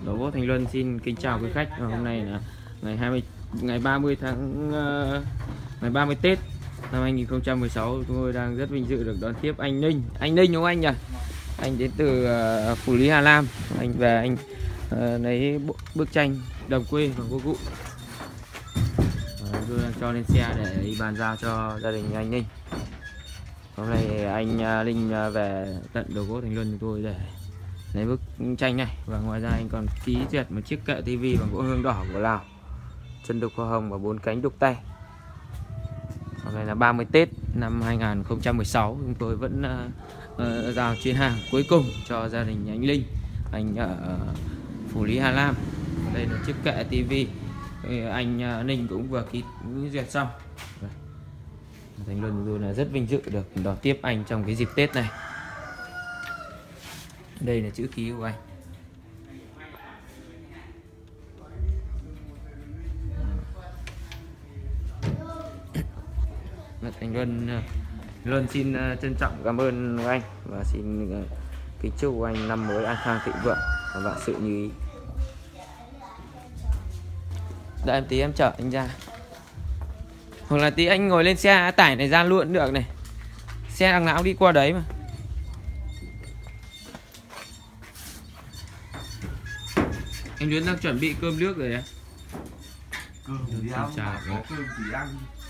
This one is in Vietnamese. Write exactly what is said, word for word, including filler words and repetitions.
Đồ gỗ Thành Luân xin kính chào quý khách. Hôm nay là ngày hai mươi ngày ba mươi tháng uh, ngày ba mươi Tết năm hai nghìn không trăm mười sáu. Chúng tôi đang rất vinh dự được đón tiếp anh Ninh. Anh Ninh đúng không anh nhỉ? Anh đến từ uh, Phủ Lý Hà Nam. Anh về anh uh, lấy bức tranh đồng quê và cô cụ. Tôi đang cho lên xe để bàn giao cho gia đình anh Ninh. Hôm nay anh Ninh về tận Đồ gỗ Thành Luân chúng tôi để lấy bức tranh này, và ngoài ra anh còn ký duyệt một chiếc kệ tivi bằng gỗ hương đỏ của Lào, chân đục hoa hồng và bốn cánh đục tay. Hôm nay là ba mươi Tết năm hai nghìn không trăm mười sáu, chúng tôi vẫn uh, uh, giao chuyến hàng cuối cùng cho gia đình anh Linh, anh ở uh, Phủ Lý Hà Nam. Đây là chiếc kệ tivi anh uh, Ninh cũng vừa ký duyệt xong. Thành Luân tôi là rất vinh dự được đón tiếp anh trong cái dịp Tết này. Đây là chữ ký của anh. Thành Luân Luân xin trân trọng cảm ơn anh và xin kính chúc anh năm mới an khang thịnh vượng và vạn sự như ý. Đợi em tí em chở anh ra, hoặc là tí anh ngồi lên xe tải này ra luôn được này, xe đằng nào đi qua đấy mà. Anh Luyến đang chuẩn bị cơm nước rồi đấy. Cơm thì ăn, có cơm thì ăn.